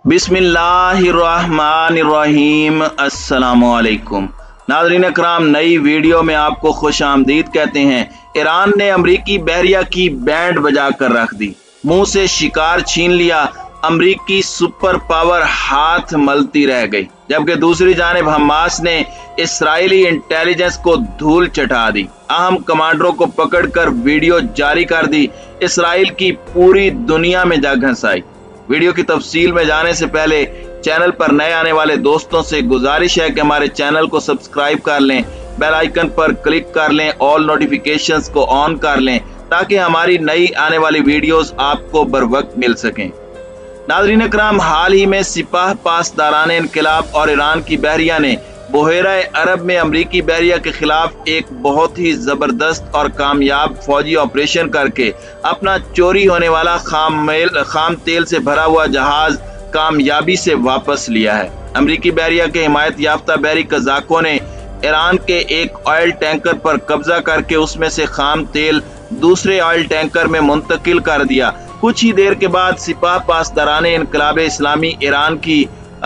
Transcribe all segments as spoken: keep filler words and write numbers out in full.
बिस्मिल्लाहिर्रहमानिर्रहीम। अस्सलामुअलैकुम नाज़रीन अकराम, नई वीडियो में आपको खुश आमदीद कहते हैं। ईरान ने अमरीकी बहरिया की बैंड बजा कर रख दी, मुंह से शिकार छीन लिया। अमरीकी सुपर पावर हाथ मलती रह गई, जबकि दूसरी जानिब हमास ने इसराइली इंटेलिजेंस को धूल चटा दी। अहम कमांडरों को पकड़कर वीडियो जारी कर दी। इसराइल की पूरी दुनिया में जा घंसाई। वीडियो की तफसील में जाने से पहले चैनल पर नए आने वाले दोस्तों से गुजारिश है कि हमारे चैनल को सब्सक्राइब कर लें, बेल आइकन पर क्लिक कर लें, ऑल नोटिफिकेशंस को ऑन कर लें ताकि हमारी नई आने वाली वीडियोस आपको बर वक्त मिल सकें। नाज़रीन अकराम, हाल ही में सिपाह पासदारान इनकलाब और ईरान की बहरिया ने बुहेरा अरब में अमरीकी बहरिया के खिलाफ एक बहुत ही जबरदस्त और कामयाब फौजी ऑपरेशन करके अपना चोरी होने वाला खाम मेल खाम तेल से भरा हुआ जहाज कामयाबी से वापस लिया है। अमरीकी बहरिया के हिमायत याफ्ता बहरी कज़ाकों ने ईरान के एक ऑयल टैंकर पर कब्जा करके उसमें से खाम तेल दूसरे ऑयल टैंकर में मुंतकिल कर दिया। कुछ ही देर के बाद सिपाह पासदारान इनकलाब इस्लामी ईरान की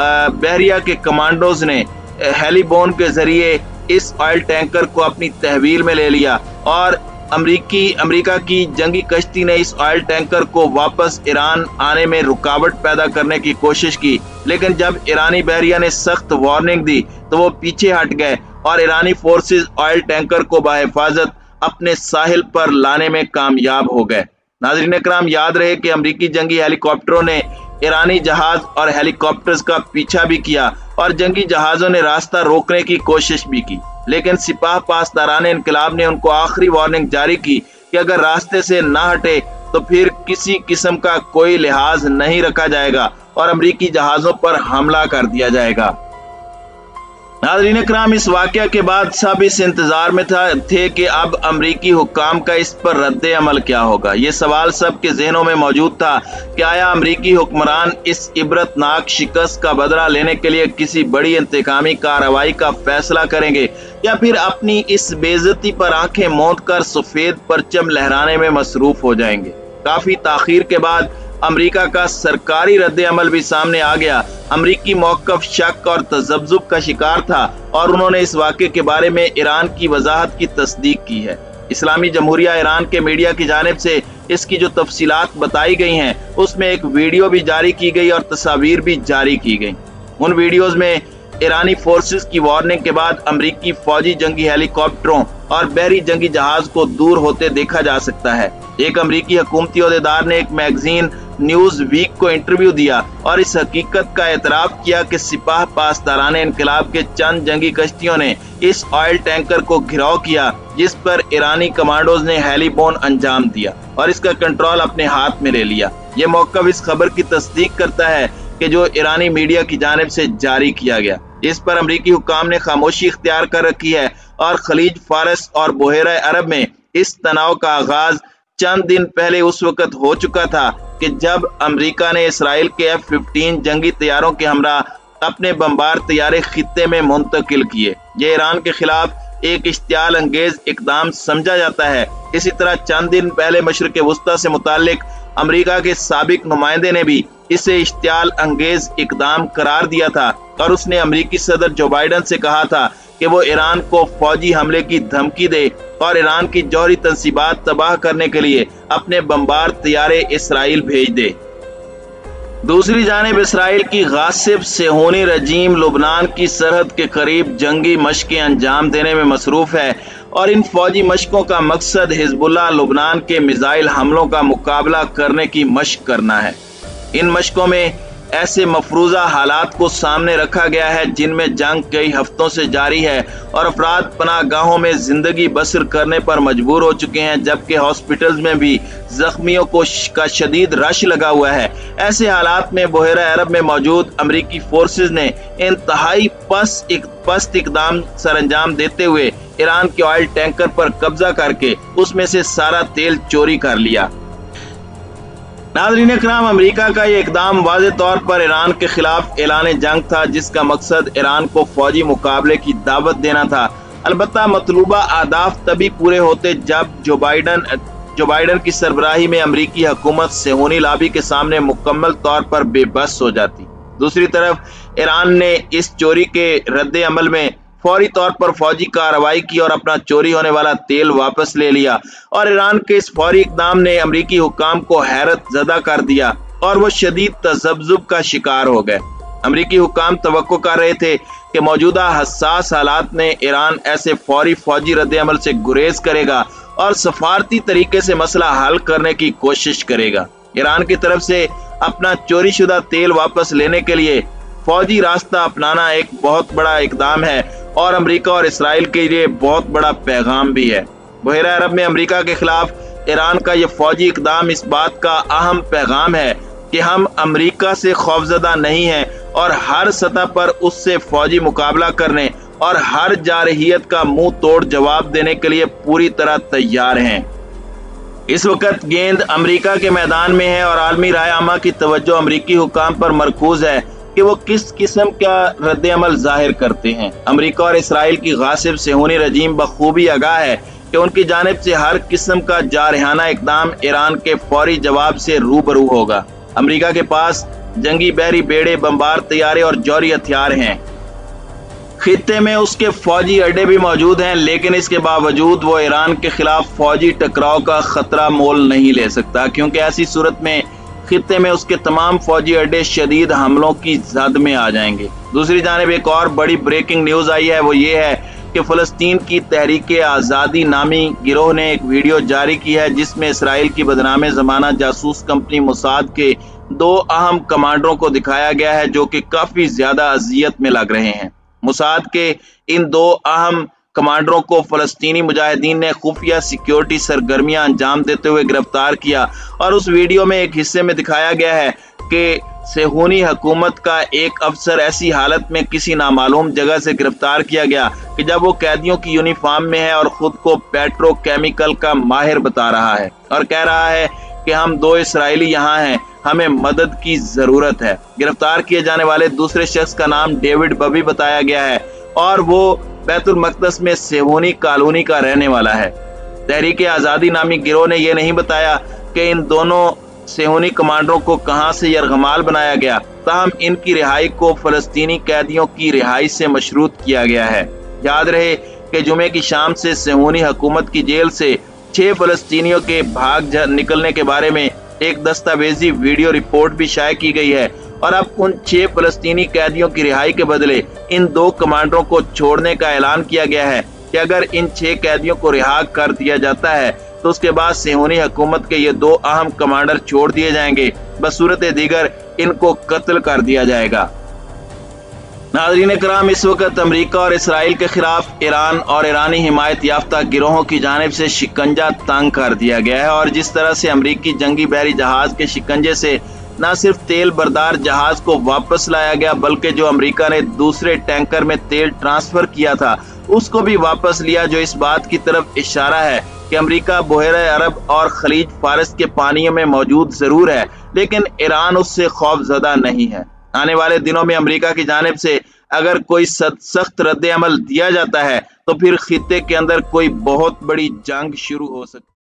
बहरिया के कमांडोज ने हेलीबोन के जरिए इस ऑयल टैंकर को अपनी तहवील में ले लिया और अमरीकी अमेरिका की जंगी कश्ती ने इस ऑयल टैंकर को वापस ईरान आने में रुकावट पैदा करने की कोशिश की। लेकिन जब ईरानी बहरिया ने सख्त वार्निंग दी तो वो पीछे हट गए और ईरानी फोर्सेस ऑयल टैंकर को बाहिफाजत अपने साहिल पर लाने में कामयाब हो गए। नाज़रीन अकराम, याद रहे कि अमरीकी जंगी हेलीकॉप्टरों ने ईरानी जहाज और हेलीकॉप्टर्स का पीछा भी किया और जंगी जहाजों ने रास्ता रोकने की कोशिश भी की, लेकिन सिपाह पासदारान इनकलाब ने उनको आखिरी वार्निंग जारी की कि अगर रास्ते से ना हटे तो फिर किसी किस्म का कोई लिहाज नहीं रखा जाएगा और अमरीकी जहाजों पर हमला कर दिया जाएगा। नाज़रीन अकराम, इस वाक़या के बाद सब इस इंतजार में था थे कि अब अमरीकी हुक्काम का इस पर रद्द अमल क्या होगा। ये सवाल सबके जहनों में मौजूद था कि आया अमरीकी हुक्मरान इस इबरतनाक शिकस्त का बदला लेने के लिए किसी बड़ी इंतकामी कार्रवाई का फैसला करेंगे या फिर अपनी इस बेइज्जती पर आंखें मूंद कर सफेद परचम लहराने में मसरूफ हो जाएंगे। काफी ताखीर के बाद अमेरिका का सरकारी रद्द अमल भी सामने आ गया। अमरीकी मौक़िफ़ शक और तज़ब्ज़ुब का शिकार था और उन्होंने इस वाक़े के बारे में ईरान की वजाहत की तस्दीक की है। इस्लामी जमहूरिया ईरान के मीडिया की जानिब से इसकी जो तफसीलात बताई गई हैं उसमें एक वीडियो भी जारी की गई और तस्वीर भी जारी की गई। उन वीडियोज में ईरानी फोर्सेस की वार्निंग के बाद अमरीकी फौजी जंगी हेलीकॉप्टरों और बहरी जंगी जहाज को दूर होते देखा जा सकता है। एक अमरीकी हुकूमती ओहदेदार ने एक मैगजीन न्यूज वीक को इंटरव्यू दिया और इस हकीकत का एतराफ किया कि सिपाह पासदारान इनकलाब के चंद जंगी कश्तियों ने इस ऑयल टैंकर को घिराव किया, जिस पर ईरानी कमांडोज ने हेलीबोन अंजाम दिया और इसका कंट्रोल अपने हाथ में ले लिया। ये मौक़िफ़ इस खबर की तस्दीक करता है कि जो ईरानी मीडिया की जानिब से जारी किया गया। इस पर अमरीकी हुक्काम ने खामोशी इख्तियार कर रखी है और खलीज फारस और बुहेरा अरब में इस तनाव का आगाज चंद दिन पहले उस वक्त हो चुका था कि जब अमेरिका ने इसराइल के एफ फिफ्टीन जंगी तैयारों के हमरा अपने बमबार तैयारे खित्ते में मुंतकिल किए। ये ईरान के खिलाफ एक इश्तियाल अंगेज इकदाम समझा जाता है। इसी तरह चंद दिन पहले मशरिक वस्ता से मुताल्लिक अमेरिका के साबिक नुमाइंदे ने भी इसे इश्तियाल अंगेज इकदाम करार दिया था और उसने अमेरिकी सदर जो बाइडन से कहा था कि वो ईरान को फौजी हमले की धमकी दे और ईरान की जौहरी तंसीबात तबाह करने के लिए अपने बमबार तैयारे इसराइल भेज दे। दूसरी जानिब इसराइल की गासिब सेहूनी रजीम लुबनान की सरहद के करीब जंगी मशकें अंजाम देने में मसरूफ है और इन फौजी मशकों का मकसद हिजबुल्लाह लुबनान के मिसाइल हमलों का मुकाबला करने की मशक करना है। इन मशकों में ऐसे मफरूजा हालात को सामने रखा गया है जिनमें जंग कई हफ्तों से जारी है और अफराद पनाह गाहों में जिंदगी बसर करने पर मजबूर हो चुके हैं, जबकि हॉस्पिटल्स में भी जख्मियों को का शदीद रश लगा हुआ है। ऐसे हालात में बुहेरा अरब में मौजूद अमरीकी फोर्सेस ने इंतहाई पस्त एक, पस्त इकदाम सरंजाम देते हुए ईरान के ऑयल टैंकर पर कब्जा करके उसमें से सारा तेल चोरी कर लिया। नाज़रीन अकराम, अमेरिका का ये इकदाम वाज़ेह तौर पर ईरान के खिलाफ ऐलान जंग था, जिसका मकसद ईरान को फौजी मुकाबले की दावत देना था। अलबत्ता मतलूबा अहदाफ तभी पूरे होते जब जो बाइडन जो बाइडन की सरबराही में अमरीकी हुकूमत सेहूनी लॉबी के सामने मुकम्मल तौर पर बेबस हो जाती। दूसरी तरफ ईरान ने इस चोरी के रद्द अमल में फौरी तौर पर फौजी कार्रवाई की और अपना चोरी होने वाला तेल वापस ले लिया, और ईरान के इस फौरी इकदाम ने अमरीकी हुक्काम को हैरत ज़दा कर दिया और वो शदीद तज़ब्ज़ुब का शिकार हो गए। अमरीकी हुक्काम तवक्को कर रहे थे कि मौजूदा हसास हालात में ईरान ऐसे फौरी फौजी रद्द अमल से गुरेज करेगा और सफारती तरीके से मसला हल करने की कोशिश करेगा। ईरान की तरफ से अपना चोरी शुदा तेल वापस लेने के लिए फौजी रास्ता अपनाना एक बहुत बड़ा इकदाम है और अमेरिका और इसराइल के लिए बहुत बड़ा पैगाम भी है। बहरा अरब में अमेरिका के खिलाफ ईरान का यह फौजी इकदाम इस बात का अहम पैगाम है कि हम अमेरिका से खौफजदा नहीं हैं और हर सतह पर उससे फौजी मुकाबला करने और हर जारहियत का मुंह तोड़ जवाब देने के लिए पूरी तरह तैयार हैं। इस वक्त गेंद अमेरिका के मैदान में है और आलमी राय आमा की तवज्जो अमेरिकी हुक्काम पर मरकूज है कि वो किस किस्म का रद्द अमल जाहिर करते हैं। अमेरिका और इसराइल की गासिब सेहूनी रजीम बखूबी आगाह है कि उनकी जानिब से हर किस्म का जारहाना इकदाम ईरान के फौरी जवाब से रूबरू होगा। अमेरिका के पास जंगी बहरी बेड़े, बमबार तैयारे और जौहरी हथियार हैं। खित्ते में उसके फौजी अड्डे भी मौजूद हैं, लेकिन इसके बावजूद वो ईरान के खिलाफ फौजी टकराव का खतरा मोल नहीं ले सकता, क्योंकि ऐसी सूरत में खित्ते में उसके तमाम फौजी अड्डे शदीद हमलों की जद में आ जाएंगे। दूसरी जानिब एक और बड़ी ब्रेकिंग न्यूज आई है, वो ये है कि फलस्तीन की तहरीक आज़ादी नामी गिरोह ने एक वीडियो जारी की है जिसमें इसराइल की बदनामे ज़माना जासूस कंपनी मोसाद के दो अहम कमांडरों को दिखाया गया है जो कि काफी ज्यादा अजियत में लग रहे हैं। मोसाद के इन दो अहम कमांडरों को फलस्तीनी मुजाहिदीन ने खुफिया सिक्योरिटी सरगर्मियां अंजाम देते हुए गिरफ्तार किया और उस वीडियो में एक हिस्से में दिखाया गया है कि सेहूनी हुकूमत का एक अफसर ऐसी हालत में किसी नामालूम जगह से गिरफ्तार किया गया कि जब वो कैदियों की यूनिफॉर्म में है और खुद को पेट्रोकेमिकल का माहिर बता रहा है और कह रहा है कि हम दो इसराइली यहाँ हैं, हमें मदद की जरूरत है। गिरफ्तार किए जाने वाले दूसरे शख्स का नाम डेविड बबी बताया गया है और वो बैतुल मक़दस में सेहूनी कॉलोनी का रहने वाला है। तहरीक आज़ादी नामी गिरोह ने यह नहीं बताया कि इन दोनों सेहूनी कमांडरों को कहां से यरगमाल बनाया गया, ताहम इनकी रिहाई को फलस्तीनी कैदियों की रिहाई से मशरूत किया गया है। याद रहे कि जुमे की शाम से सेहूनी हुकूमत की जेल से छह फलस्तीनियों के भाग निकलने के बारे में एक दस्तावेजी वीडियो रिपोर्ट भी शाये की गई है और अब उन छह फलस्तीनी कैदियों की रिहाई के बदले इन दो कमांडरों को छोड़ने का ऐलान किया गया है कि अगर इन छह कैदियों को रिहा कर दिया जाता है तो उसके बाद सेहूनी हुकूमत के ये दो अहम कमांडर छोड़ दिए जाएंगे, बसूरत दीगर इनको कत्ल कर दिया जाएगा। नाज़रीन कराम, इस वक्त अमेरिका और इसराइल के खिलाफ ईरान और ईरानी हिमायत याफ्ता गिरोहों की जानिब से शिकंजा तंग कर दिया गया है और जिस तरह से अमेरिकी जंगी बहरी जहाज के शिकंजे से न सिर्फ तेल बरदार जहाज को वापस लाया गया बल्कि जो अमेरिका ने दूसरे टैंकर में तेल ट्रांसफर किया था उसको भी वापस लिया, जो इस बात की तरफ इशारा है कि अमेरिका बहरा अरब और खलीज फारस के पानियों में मौजूद जरूर है लेकिन ईरान उससे खौफजदा नहीं है। आने वाले दिनों में अमेरिका की जानिब से अगर कोई सख्त रद्द अमल दिया जाता है तो फिर खित्ते के अंदर कोई बहुत बड़ी जंग शुरू हो सकती है।